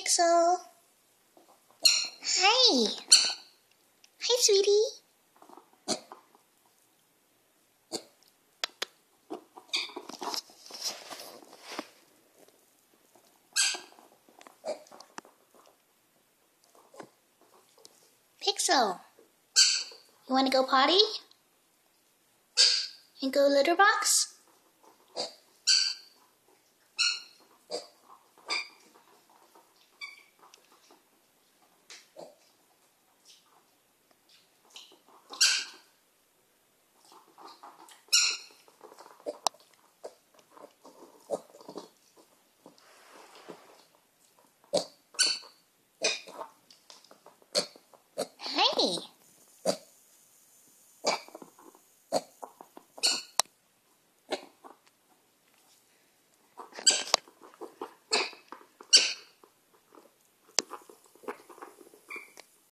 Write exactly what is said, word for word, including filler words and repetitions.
Pixel. Hi. Hi, sweetie. Pixel, you want to go potty? And go litter box? Hey.